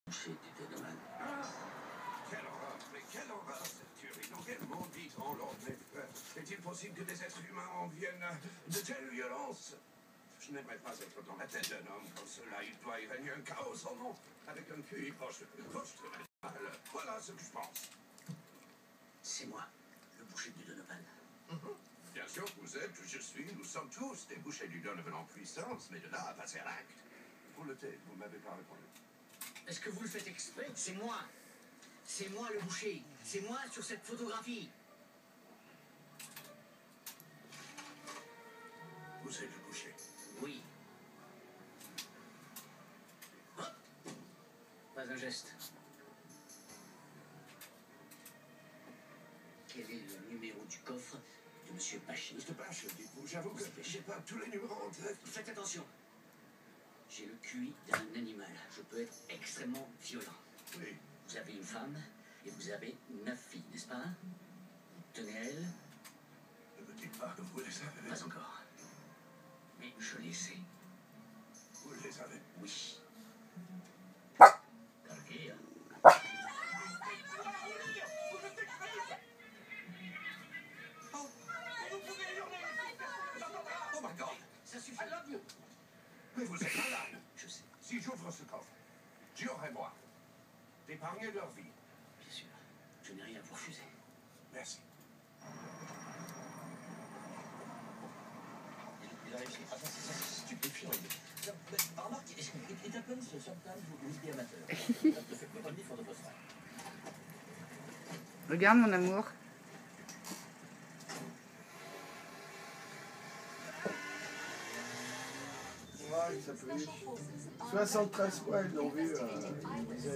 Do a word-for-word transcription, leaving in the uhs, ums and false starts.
Boucher du Donovan. Ah, quelle horreur, mais quelle horreur cette tuerie. Dans quel monde vit-on, Lord Mayfair? Est-il possible que des êtres humains en viennent à de telles violences? Je n'aimerais pas être dans la tête d'un homme comme cela. Il doit y régner un chaos sans nom, avec un Q I proche, proche de la balle. Voilà ce que je pense. C'est moi, le boucher du Donovan. Mm-hmm. Bien sûr, vous êtes, je suis, nous sommes tous des bouchers du Donovan en puissance, mais de là à passer à l'acte. Pour le thé, vous m'avez pas répondu. Est-ce que vous le faites exprès? C'est moi. C'est moi le boucher. C'est moi sur cette photographie. Vous êtes le boucher? Oui. Hop. Pas un geste. Quel est le numéro du coffre de Monsieur Pachy? Monsieur Pachy, dites-vous, j'avoue que j'ai pas tous les numéros en tête. Faites attention. J'ai le Q I d'un animal. Je peux être extrêmement violent. Oui. Vous avez une femme et vous avez neuf filles, n'est-ce pas? Vous tenez à elles? Ne me dites pas que vous les avez. Pas encore. Mais je les sais. Vous les avez? Oui. Calqué, hein? Oh, vous pouvez hurler. Oh my God. Ça suffit. I love you. Mais vous êtes malade. Je sais. Si j'ouvre ce coffre, Dior et moi, d'épargner leur vie. Bien sûr. Je n'ai rien à vous refuser. Merci. Il a réussi. Ah, ça, c'est stupéfiant. Remarque, it happens sometimes with the amateur. That the frequent only for the first time. Regarde mon amour. Ouais, ça fait soixante-treize fois, ils l'ont vu. Euh,